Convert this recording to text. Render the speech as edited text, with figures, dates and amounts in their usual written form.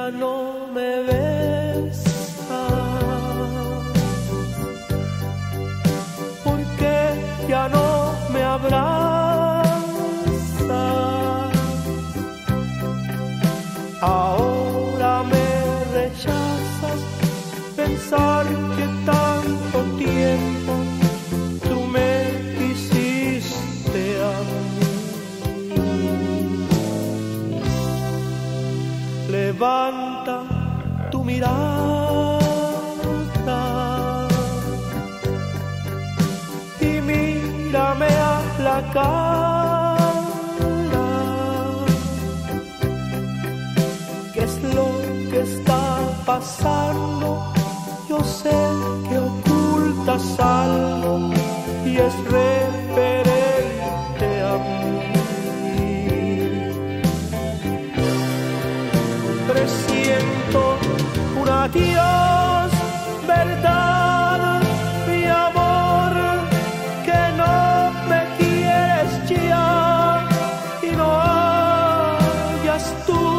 ya no me besas? ¿Por qué ya no me abrazas? Ahora me rechazas, pensar que tanto tiempo tú me quisiste a mí. Levanta tu mirada y mírame a la cara. ¿Qué es lo que está pasando? Yo sé que ocultas algo y es referente a mí. Presiento un adiós, verdad, mi amor, que no me quieres ya y no hayas tú